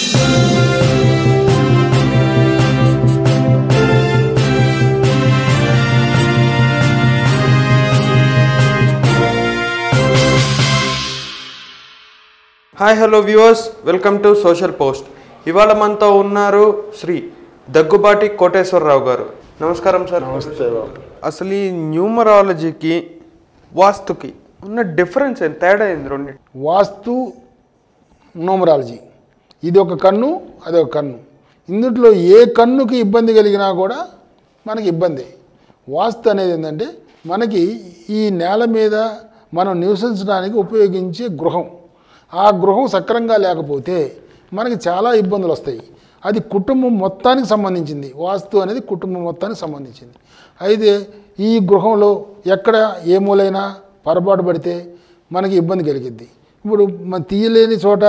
Hi hello viewers, welcome to social post. ఇవాళ మనతో ఉన్నారు శ్రీ దగ్గుబాటి కోటేశ్వరరావు గారు. నమస్కారం సార్. నమస్తే. అసలు ఈ న్యూమరాలజీకి వాస్తుకి ఉన్న డిఫరెన్స్ ఏంటి, తేడా ఏంది రెండు? వాస్తు న్యూమరాలజీ ఇది ఒక కన్ను, అది ఒక కన్ను. ఇందులో ఏ కన్నుకి ఇబ్బంది కలిగినా కూడా మనకి ఇబ్బంది. వాస్తు అనేది ఏంటంటే మనకి ఈ నేల మీద మనం నివసించడానికి ఉపయోగించే గృహం. ఆ గృహం సక్రంగా లేకపోతే మనకి చాలా ఇబ్బందులు వస్తాయి. అది కుటుంబం మొత్తానికి సంబంధించింది. వాస్తు అనేది కుటుంబం మొత్తానికి సంబంధించింది. అయితే ఈ గృహంలో ఎక్కడ ఏ మూలైనా పొరపాటు పడితే మనకి ఇబ్బంది కలిగిద్ది. ఇప్పుడు మన తీయలేని చోట,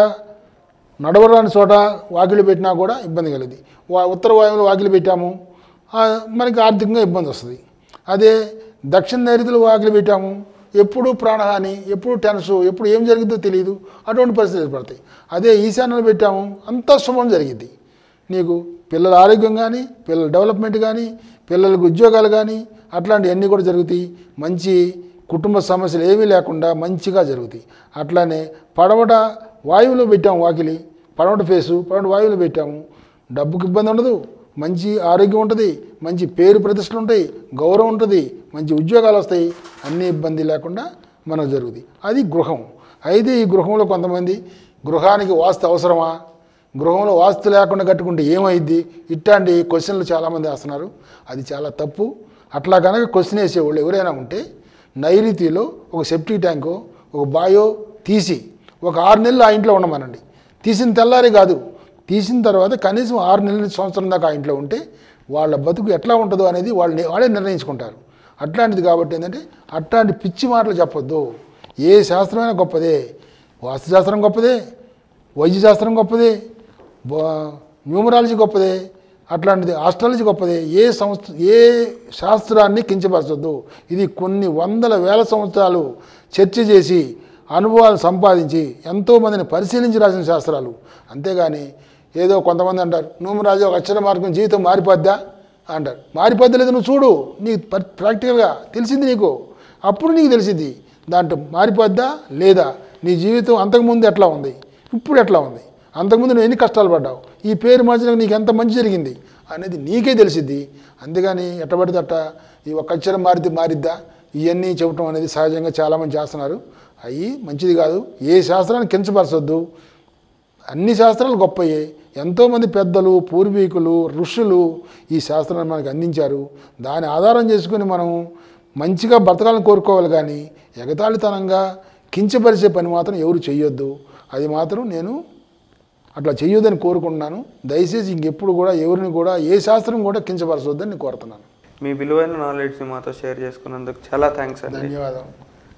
నడవరాని చోట వాకిలి పెట్టినా కూడా ఇబ్బంది కలిగింది. ఉత్తర వాయువులో వాకిలి పెట్టాము, మనకి ఆర్థికంగా ఇబ్బంది వస్తుంది. అదే దక్షిణ నైరుతిలో వాకిలి పెట్టాము, ఎప్పుడు ప్రాణహాని, ఎప్పుడు టెన్సు, ఎప్పుడు ఏం జరిగిద్దో తెలియదు, అటువంటి పరిస్థితులు ఏర్పడతాయి. అదే ఈశాన్యంలో పెట్టాము, అంతా శుభం జరిగిద్ది. నీకు పిల్లల ఆరోగ్యం కానీ, పిల్లల డెవలప్మెంట్ కానీ, పిల్లలకు ఉద్యోగాలు కానీ అట్లాంటివన్నీ కూడా జరుగుతాయి. మంచి కుటుంబ సమస్యలు ఏమీ లేకుండా మంచిగా జరుగుతాయి. అట్లానే పడమట వాయువులో పెట్టాము వాకిలి, పడమట ఫేసు, పడమట వాయువులో పెట్టాము, డబ్బుకి ఇబ్బంది ఉండదు, మంచి ఆరోగ్యం ఉంటుంది, మంచి పేరు ప్రతిష్టలు ఉంటాయి, గౌరవం ఉంటుంది, మంచి ఉద్యోగాలు వస్తాయి, అన్ని ఇబ్బంది లేకుండా మనకు జరుగుతుంది. అది గృహం. అయితే ఈ గృహంలో కొంతమంది గృహానికి వాస్తు అవసరమా, గృహంలో వాస్తు లేకుండా కట్టుకుంటే ఏమైద్ది, ఇట్లాంటి క్వశ్చన్లు చాలామంది వేస్తున్నారు. అది చాలా తప్పు. అట్లా కనుక క్వశ్చన్ వేసేవాళ్ళు ఎవరైనా ఉంటే నైరుతిలో ఒక సెప్టిక్ ట్యాంకో ఒక బాయో తీసి ఒక 6 నెలలు ఆ ఇంట్లో ఉండమనండి. తీసిన తెల్లారి కాదు, తీసిన తర్వాత కనీసం 6 నెలల సంవత్సరం దాకా ఆ ఇంట్లో ఉంటే వాళ్ళ బతుకు ఎట్లా ఉంటుందో అనేది వాళ్ళే నిర్ణయించుకుంటారు. అట్లాంటిది కాబట్టి ఏంటంటే అట్లాంటి పిచ్చి మాటలు చెప్పొద్దు. ఏ శాస్త్రమైనా గొప్పదే, వాస్తుశాస్త్రం గొప్పదే, వైద్యశాస్త్రం గొప్పదే, న్యూమరాలజీ గొప్పదే, అట్లాంటిది ఆస్ట్రాలజీ గొప్పదే. ఏ శాస్త్రాన్ని కించపరచొద్దు. ఇది కొన్ని వందల వేల సంవత్సరాలు చర్చ చేసి అనుభవాలు సంపాదించి ఎంతోమందిని పరిశీలించి రాసిన శాస్త్రాలు. అంతేగాని ఏదో కొంతమంది అంటారు న్యూమరాలజీ ఒక అక్షర మార్గం జీవితం మారిపోద్దా అంటారు. మారిపోద్దా లేదు, నువ్వు చూడు, నీకు ప్రాక్టికల్గా తెలిసింది నీకు, అప్పుడు నీకు తెలిసింది దాంట్లో మారిపోద్దా లేదా, నీ జీవితం అంతకుముందు ఎట్లా ఉంది, ఇప్పుడు ఎట్లా ఉంది, అంతకుముందు నువ్వు ఎన్ని కష్టాలు పడ్డావు, ఈ పేరు మార్చిన నీకు ఎంత మంచి జరిగింది అనేది నీకే తెలిసిద్ది. అంతేగాని ఎట్టబడితే అట్ట ఈ ఒక్క అక్షరం మారిద్దా ఇవన్నీ చెప్పడం అనేది సహజంగా చాలామంది చేస్తున్నారు. అవి మంచిది కాదు. ఏ శాస్త్రాన్ని కించపరచొద్దు. అన్ని శాస్త్రాలు గొప్పయే. ఎంతోమంది పెద్దలు, పూర్వీకులు, ఋషులు ఈ శాస్త్రాన్ని మనకు అందించారు. దాని ఆధారం చేసుకుని మనం మంచిగా బ్రతకాలని కోరుకోవాలి. కానీ ఎగతాళితనంగా కించపరిచే పని మాత్రం ఎవరు చెయ్యొద్దు. అది మాత్రం నేను అట్లా చెయ్యొద్దని కోరుకుంటున్నాను. దయచేసి ఇంకెప్పుడు కూడా ఎవరిని కూడా ఏ శాస్త్రం కూడా కించపరచొద్దని నేను కోరుతున్నాను. మీ విలువైన నాలెడ్జ్ని మాతో షేర్ చేసుకున్నందుకు చాలా థ్యాంక్స్ అండి. ధన్యవాదాలు.